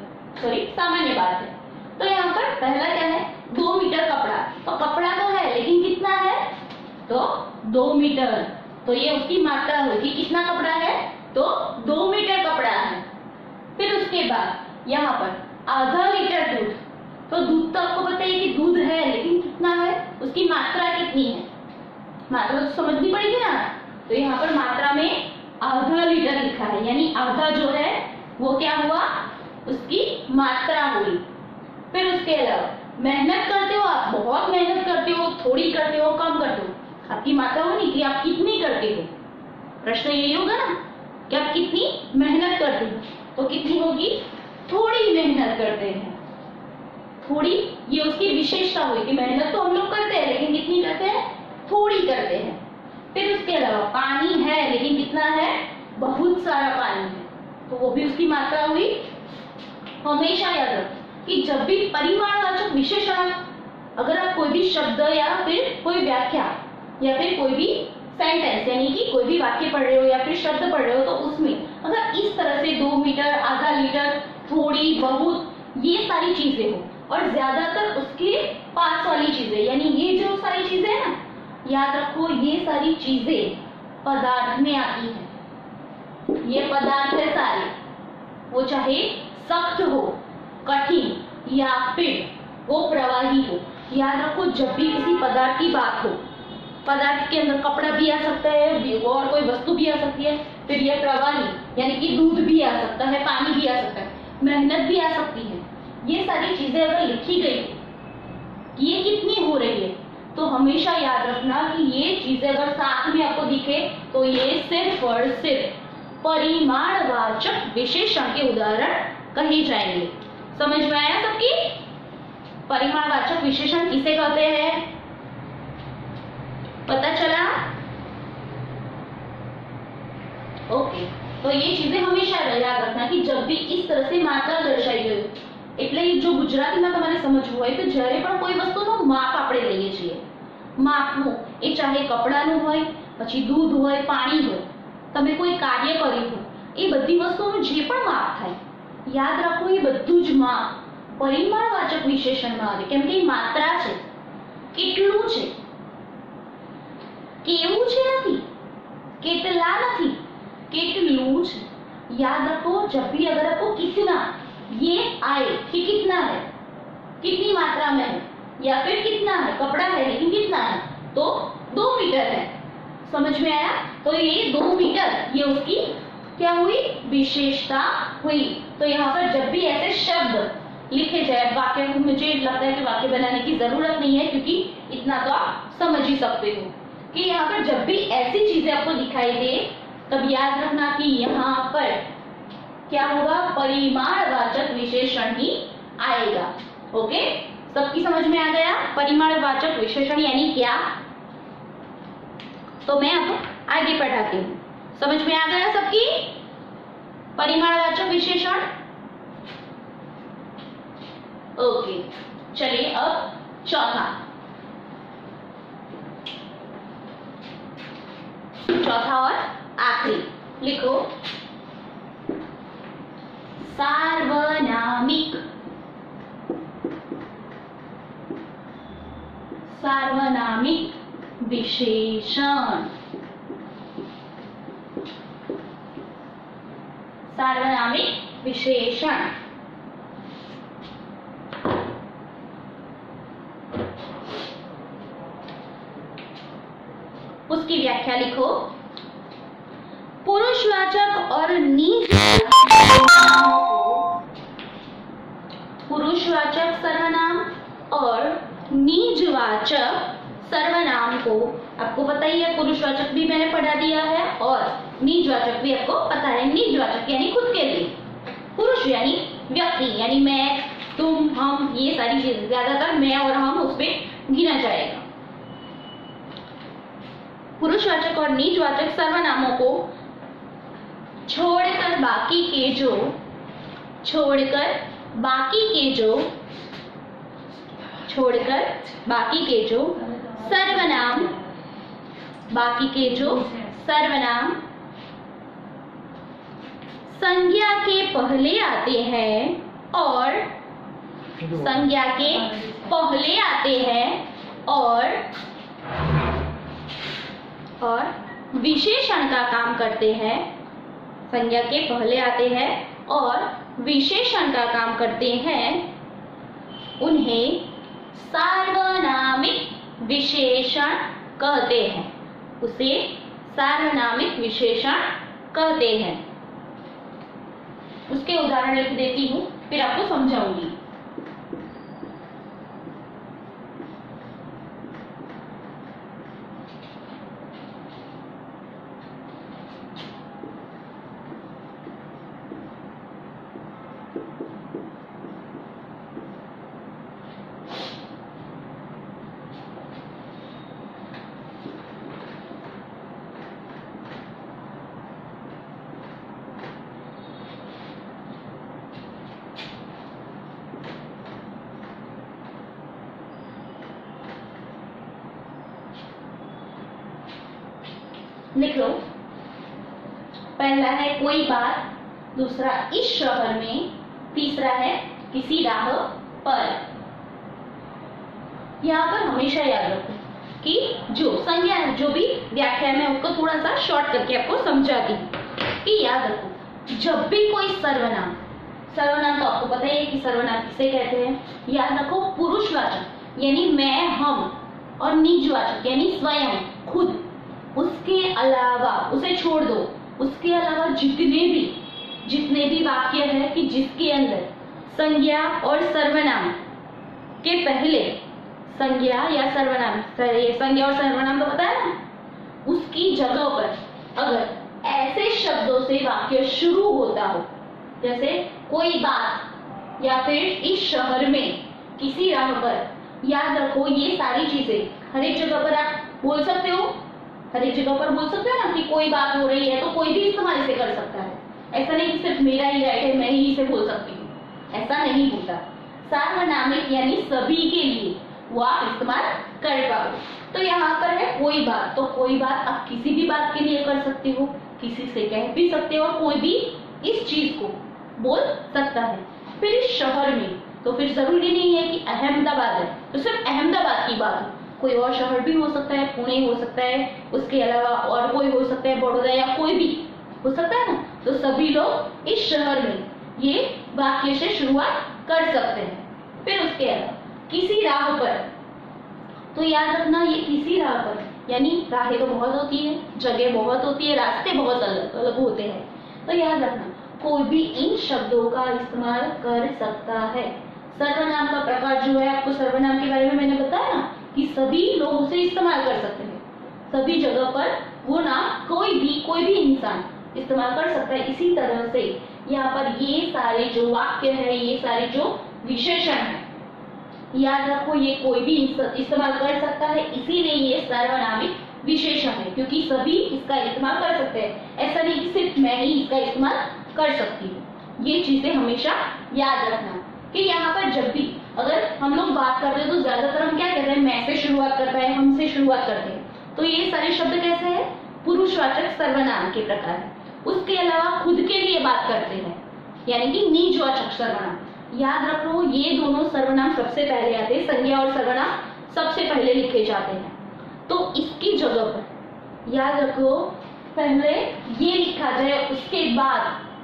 बात है। तो यहाँ पर पहला क्या है, 2 मीटर कपड़ा। तो कपड़ा तो है लेकिन कितना है, तो 2 मीटर। तो ये उसकी मात्रा होगी, कितना कपड़ा है, तो 2 मीटर कपड़ा है। फिर उसके बाद यहाँ पर आधा लीटर दूध। तो दूध तो आपको पता है कि दूध है, लेकिन कितना है, उसकी मात्रा कितनी है, मात्रा तो समझनी पड़ेगी ना। तो यहाँ पर मात्रा में आधा लीटर लिखा है, यानी आधा जो है वो क्या हुआ, उसकी मात्रा हुई। फिर उसके अलावा मेहनत करते हो आप, बहुत मेहनत करते हो, थोड़ी करते हो, कम करते हो, आपकी मात्रा होगी कि आप कितनी करते हो। प्रश्न यही होगा ना कि आप कितनी मेहनत करते हो, तो कितनी होगी, थोड़ी मेहनत करते हैं। थोड़ी, ये उसकी विशेषता हुई कि मेहनत तो हम लोग करते हैं लेकिन कितनी करते हैं, थोड़ी करते हैं। फिर उसके अलावा पानी है लेकिन कितना है, बहुत सारा पानी है, तो वो भी उसकी मात्रा हुई। हमेशा याद रखो कि जब भी परिमाणवाचक विशेषण, अगर आप कोई भी शब्द या फिर कोई व्याख्या या फिर कोई भी सेंटेंस यानी कि कोई भी वाक्य पढ़ रहे हो या फिर शब्द पढ़ रहे हो, तो उसमें अगर इस तरह से 2 मीटर, आधा लीटर, थोड़ी, बहुत, ये सारी चीजें हो और ज्यादातर उसके पास वाली चीजें, यानी ये जो सारी चीजें है ना, याद रखो ये सारी चीजें पदार्थ में आती है। ये पदार्थ है सारे, वो चाहे सख्त हो, कठिन या फिर वो प्रवाही हो। याद रखो जब भी किसी पदार्थ की बात हो, पदार्थ के अंदर कपड़ा भी आ सकता है और कोई वस्तु भी आ सकती है, फिर ये प्रवाही यानी कि दूध भी आ सकता है, पानी भी आ सकता है, मेहनत भी आ सकती है। ये सारी चीजें अगर लिखी गई कि ये कितनी हो रही है, तो हमेशा याद रखना कि ये चीजें अगर साथ में आपको दिखे तो ये सिर्फ और सिर्फ परिमाणवाचक विशेषण के उदाहरण कहे जाएंगे। समझ में आया सबकी? परिमाणवाचक विशेषण किसे कहते हैं, पता चला? ओके, तो ये चीजें हमेशा याद रखना कि जब भी इस तरह से मात्रा दर्शाई गई, એટલે જો ગુજરાતીમાં તમારે સમજવું હોય તો જ્યારે પણ કોઈ વસ્તુનું માપ આપણે લઈએ છીએ, માપનું એ ચાહે કપડાનું હોય, પછી દૂધ હોય, પાણી હોય, તમે કોઈ કાર્ય કર્યું હોય, એ બધી વસ્તુઓનું જે પણ માપ થાય, યાદ રાખો એ બધું જ માપ પરિમાણવાચક વિશેષણમાં આવે, કેમ કે એ માત્રા છે, કેટલું છે, કેવું છે નથી, કેટલા નથી, કેટલું છે। याद रखो जब भी अगर आपको कितना ये आए कि कितना है, कितनी मात्रा में है या फिर कितना है, कपड़ा है लेकिन कितना है, तो 2 मीटर है। समझ में आया? तो ये 2 मीटर ये उसकी क्या हुई, विशेषता हुई। तो यहाँ पर जब भी ऐसे शब्द लिखे जाए, वाक्य, मुझे लगता है कि वाक्य बनाने की जरूरत नहीं है क्योंकि इतना तो आप समझ ही सकते हो कि यहाँ पर जब भी ऐसी चीजें आपको दिखाई दे, तब याद रखना कि यहाँ पर क्या होगा, परिमाणवाचक विशेषण ही आएगा। ओके, सबकी समझ में आ गया परिमाणवाचक विशेषण यानी क्या? तो मैं अब आगे पढ़ाती हूँ। समझ में आ गया सबकी परिमाणवाचक विशेषण? ओके, चलिए अब चौथा और आखिरी लिखो, सार्वनामिक। सार्वनामिक विशेषण। सार्वनामिक विशेषण। उसकी व्याख्या लिखो। पुरुषवाचक और पुरुषवाचक सर्वनाम और निजवाचक सर्वनाम को, आपको पता ही है, पुरुषवाचक भी मैंने पढ़ा दिया है और निजवाचक भी आपको पता है। निजवाचक यानी खुद के लिए, पुरुष यानी व्यक्ति, यानी मैं, तुम, हम, ये सारी चीजें, ज्यादातर मैं और हम उसमें गिना जाएगा। पुरुषवाचक और निजवाचक सर्वनामों को छोड़कर बाकी के जो सर्वनाम संज्ञा के पहले आते हैं और विशेषण का काम करते हैं। संज्ञा के पहले आते हैं और विशेषण का काम करते हैं, उन्हें सार्वनामिक विशेषण कहते हैं। उसे सार्वनामिक विशेषण कहते हैं। उसके उदाहरण लिख देती हूं, फिर आपको समझाऊंगी। लिख लो। पहला है कोई बात, दूसरा इस शहर में, तीसरा है किसी राह पर। यहाँ पर हमेशा याद रखो कि जो संज्ञा है, जो भी व्याख्या है, मैं उसको थोड़ा सा शॉर्ट करके आपको समझाती हूँ कि याद रखो, जब भी कोई सर्वनाम तो आपको पता ही है कि सर्वनाम किसे कहते हैं। याद रखो, पुरुषवाचक यानी मैं, हम, और निजवाचक यानी स्वयं, खुद, उसके अलावा, उसे छोड़ दो, उसके अलावा जितने भी वाक्य है कि जिसके अंदर संज्ञा और सर्वनाम के पहले, संज्ञा और सर्वनाम तो पता है ना, उसकी जगह पर अगर ऐसे शब्दों से वाक्य शुरू होता हो, जैसे कोई बात या फिर इस शहर में, किसी राह पर, याद रखो ये सारी चीजें हर एक जगह पर आप बोल सकते हो। हर एक जगह पर बोल सकते हो ना कि कोई बात हो रही है तो कोई भी इस्तेमाल इसे कर सकता है। ऐसा नहीं कि सिर्फ मेरा ही राइट है, मैं ही इसे बोल सकती हूँ, ऐसा नहीं होता। सार्वनामिक यानी सभी के लिए वो आप इस्तेमाल कर पाओ। तो यहाँ पर है कोई बात, तो कोई बात आप किसी भी बात के लिए कर सकते हो, किसी से कह भी सकते हो, और कोई भी इस चीज को बोल सकता है। फिर इस शहर में, तो फिर जरूरी नहीं है कि अहमदाबाद है तो सिर्फ अहमदाबाद की बात हो, कोई और शहर भी हो सकता है, पुणे हो सकता है, उसके अलावा और कोई हो सकता है, बड़ौदा, या कोई भी हो सकता है ना। तो सभी लोग इस शहर में ये वाक्य से शुरुआत कर सकते हैं। फिर उसके अलावा किसी राह पर, तो याद रखना ये किसी राह पर यानी राहें तो बहुत होती है, जगह बहुत होती है, रास्ते बहुत अलग अलग होते हैं। तो याद रखना कोई भी इन शब्दों का इस्तेमाल कर सकता है। सर्वनाम का प्रकार जो है, आपको सर्वनाम के बारे में मैंने बताया ना कि सभी लोग उसे इस्तेमाल कर सकते हैं, सभी जगह पर वो नाम कोई भी इंसान इस्तेमाल कर सकता है। इसी तरह से यहाँ पर ये सारे जो वाक्य है, ये सारे जो विशेषण है, याद रखो ये कोई भी इस्तेमाल कर सकता है, इसीलिए ये सार्वनामिक विशेषण है, क्योंकि सभी इसका इस्तेमाल कर सकते हैं। ऐसा नहीं कि सिर्फ मैं ही इसका इस्तेमाल कर सकती हूँ। ये चीजें हमेशा याद रखना कि यहाँ पर जब भी अगर हम लोग बात करते हैं तो ज्यादातर हम क्या कहते हैं, मैं से शुरुआत करता है, हमसे शुरुआत करते हैं। तो ये सारे शब्द कैसे हैं, पुरुषवाचक सर्वनाम के प्रकार है। उसके अलावा खुद के लिए बात करते हैं यानी कि निजवाचक सर्वनाम। याद रखो ये दोनों सर्वनाम सबसे पहले आते हैं, संज्ञा और सर्वनाम सबसे पहले लिखे जाते हैं। तो इसकी जगह पर याद रखो पहले ये लिखा जाए, उसके बाद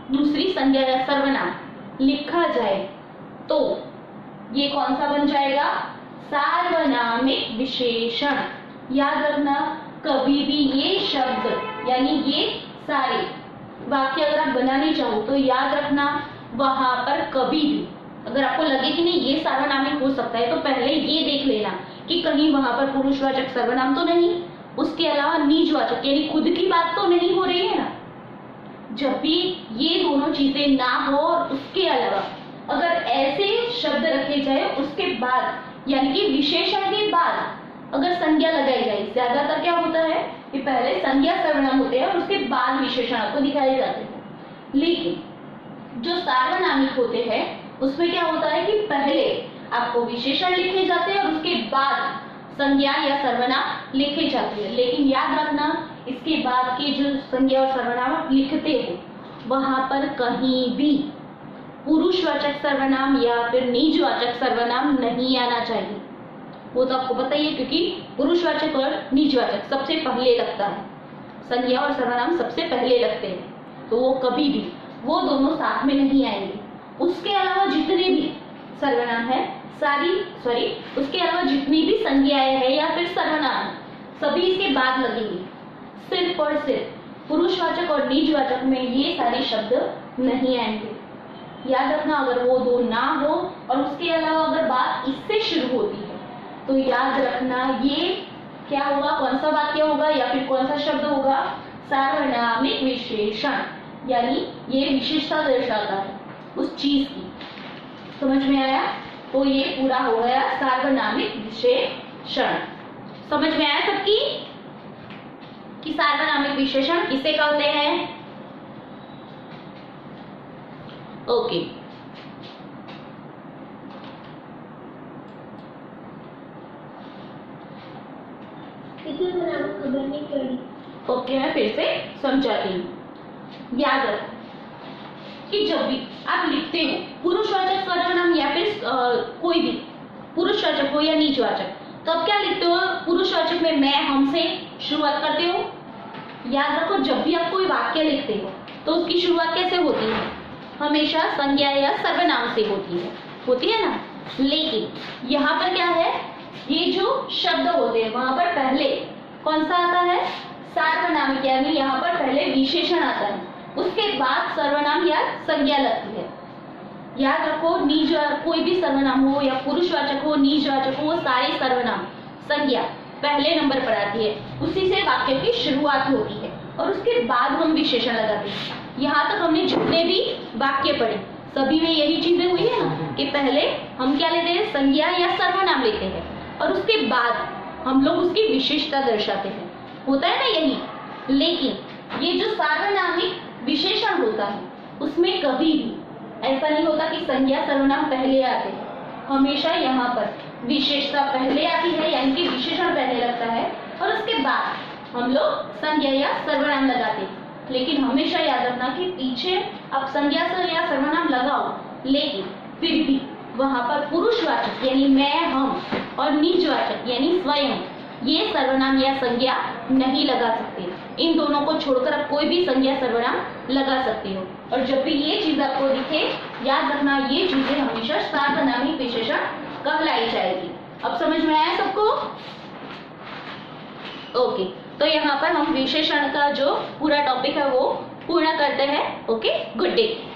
दूसरी संज्ञा या सर्वनाम लिखा जाए तो ये कौन सा बन जाएगा? सार्वनामिक विशेषण। याद रखना, कभी भी ये शब्द यानी ये सारे वाक्य अगर आप बनाने चाहो तो याद रखना वहां पर कभी भी अगर आपको लगे कि नहीं ये सार्वनामिक हो सकता है तो पहले ये देख लेना कि कहीं वहां पर पुरुषवाचक सर्वनाम तो नहीं, उसके अलावा निजवाचक यानी खुद की बात तो नहीं हो रही है ना। जब भी ये दोनों चीजें ना हो और उसके अलावा अगर ऐसे शब्द रखे जाए उसके बाद यानी कि विशेषण के बाद अगर संज्ञा लगाई जाए, ज्यादातर क्या होता है कि पहले संज्ञा सर्वनाम होते हैं और उसके बाद विशेषण आपको दिखाए जाते हैं, लेकिन जो सार्वनामिक होते हैं उसमें क्या होता है कि पहले आपको विशेषण लिखे जाते हैं और उसके बाद संज्ञा या सर्वनाम लिखे जाते हैं। लेकिन याद रखना इसके बाद के जो संज्ञा और सर्वनाम लिखते हो वहां पर कहीं भी पुरुषवाचक सर्वनाम या फिर निजवाचक सर्वनाम नहीं आना चाहिए। वो तो आपको पता ही है क्योंकि पुरुषवाचक और निजवाचक सबसे पहले लगता है, संज्ञा और सर्वनाम सबसे पहले लगते हैं, तो वो कभी भी वो दोनों साथ में नहीं आएंगे। उसके अलावा जितने भी सर्वनाम है उसके अलावा जितनी भी संज्ञाएं हैं या फिर सर्वनाम सभी इसके बाद लगेंगे। सिर्फ और सिर्फ पुरुषवाचक और निजवाचक में ये सारे शब्द नहीं आएंगे। याद रखना अगर वो दो ना हो और उसके अलावा अगर बात इससे शुरू होती है तो याद रखना ये क्या होगा, कौन सा वाक्य होगा या फिर कौन सा शब्द होगा? सार्वनामिक विशेषण, यानी ये विशेषता दर्शाता है उस चीज की। समझ में आया? तो ये पूरा हो गया सार्वनामिक विशेषण। समझ में आया सबकी कि सार्वनामिक विशेषण किसे कहते हैं? ओके, खबर नहीं पड़ी। ओके, मैं फिर से समझाती हूँ। याद रखो कि जब भी आप लिखते हो पुरुषवाचक सर्वनाम या फिर कोई भी पुरुषवाचक हो या निजवाचक, तो आप क्या लिखते हो? पुरुषवाचक में मैं, हम से शुरुआत करते हो। याद रखो जब भी आप कोई वाक्य लिखते हो तो उसकी शुरुआत कैसे होती है? हमेशा संज्ञा या सर्वनाम से होती है ना। लेकिन यहाँ पर क्या है, ये जो शब्द होते हैं वहां पर पहले कौन सा आता है? सार्वनामिक, यानी यहाँ पर पहले विशेषण आता है, उसके बाद सर्वनाम या संज्ञा लगती है। याद रखो कोई भी सर्वनाम हो या पुरुषवाचक हो निजवाचक हो, वो सारे सर्वनाम संज्ञा पहले नंबर पर आती है, उसी से वाक्य की शुरुआत होती है और उसके बाद हम विशेषण लगाते हैं। यहाँ तक हमने जितने भी वाक्य पढ़े सभी में यही चीजें हुई है ना कि पहले हम क्या लेते हैं? संज्ञा या सर्वनाम लेते हैं और उसके बाद हम लोग उसकी विशेषता दर्शाते हैं, होता है ना यही। लेकिन ये जो सार्वनामिक विशेषण होता है उसमें कभी भी ऐसा नहीं होता कि संज्ञा सर्वनाम पहले आते हैं, हमेशा यहाँ पर विशेषता पहले आती है, यानी कि विशेषण पहले लगता है और उसके बाद हम लोग संज्ञा या सर्वनाम लगाते हैं। लेकिन हमेशा याद रखना कि पीछे आप संज्ञा या सर्वनाम लगाओ, लेकिन फिर भी वहां पर पुरुषवाचक यानी मैं, हम और निजवाचक यानी स्वयं, ये सर्वनाम या संज्ञा नहीं लगा सकते। इन दोनों को छोड़कर आप कोई भी संज्ञा सर्वनाम लगा सकते हो। और जब भी ये चीज आपको दिखे याद रखना ये चीजें हमेशा सार्वनामिक विशेषण कहलाई जाएगी। अब समझ में आया सबको? ओके, तो यहाँ पर हम विशेषण का जो पूरा टॉपिक है वो पूर्ण करते हैं। Okay, good day.